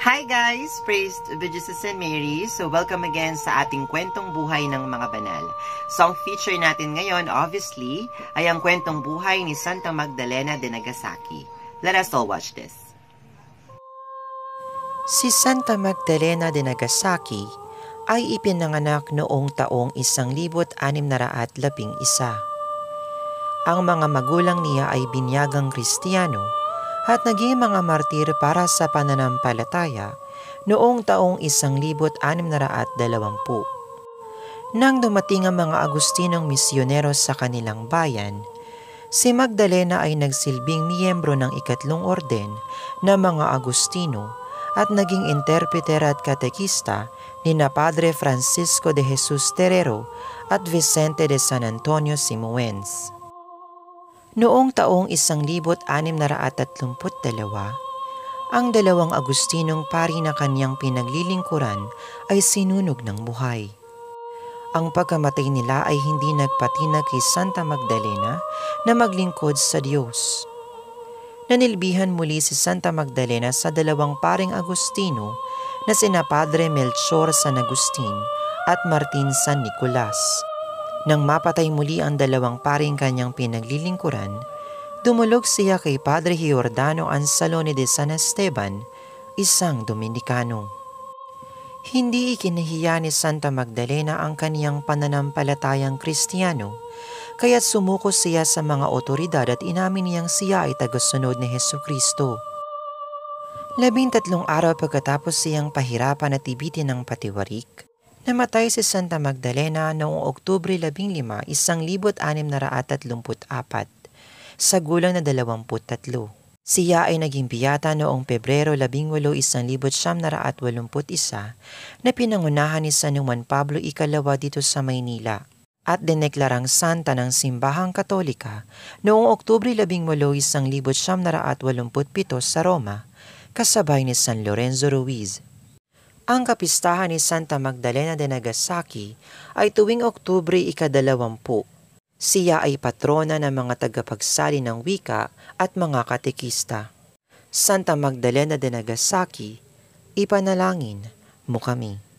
Hi guys! Praise be Jesus and Mary. So welcome again sa ating kwentong buhay ng mga banal. So ang feature natin ngayon, obviously, ay ang kwentong buhay ni Santa Magdalena de Nagasaki. Let us all watch this. Si Santa Magdalena de Nagasaki ay ipinanganak noong taong 1611. Ang mga magulang niya ay binyagang Kristiyano at naging mga martir para sa pananampalataya noong taong 1620. Nang dumating ang mga Agustinong misyonero sa kanilang bayan, si Magdalena ay nagsilbing miyembro ng ikatlong orden na mga Agustino at naging interpreter at katekista ni na Padre Francisco de Jesus Terrero at Vicente de San Antonio Simuens. Noong taong 1632, ang dalawang Agustinong pari na kanyang pinaglilingkuran ay sinunog ng buhay. Ang pagkamatay nila ay hindi nagpatinag kay Santa Magdalena na maglingkod sa Diyos. Nanilbihan muli si Santa Magdalena sa dalawang paring Agustino na sina Padre Melchor San Agustin at Martin San Nicolas. Nang mapatay muli ang dalawang paring kanyang pinaglilingkuran, dumulog siya kay Padre Giordano Ansalone de San Esteban, isang Dominikano. Hindi ikinahiya ni Santa Magdalena ang kaniyang pananampalatayang Kristiyano, kaya't sumuko siya sa mga otoridad at inamin niyang siya ay tagasunod ni Hesukristo. 13 araw pagkatapos siyang pahirapan at ibitin ng patiwarik, namatay si Santa Magdalena noong Oktubre 15, 1634 sa gulang na 23. Siya ay naging biyata noong Pebrero 18, 1981 na pinangunahan ni San Juan Pablo II dito sa Maynila at dineklarang santa ng Simbahang Katolika noong Oktubre 18, 1987 sa Roma, kasabay ni San Lorenzo Ruiz. Ang kapistahan ni Santa Magdalena de Nagasaki ay tuwing Oktubre 20. Siya ay patrona ng mga tagapagsali ng wika at mga katekista. Santa Magdalena de Nagasaki, ipanalangin mo kami.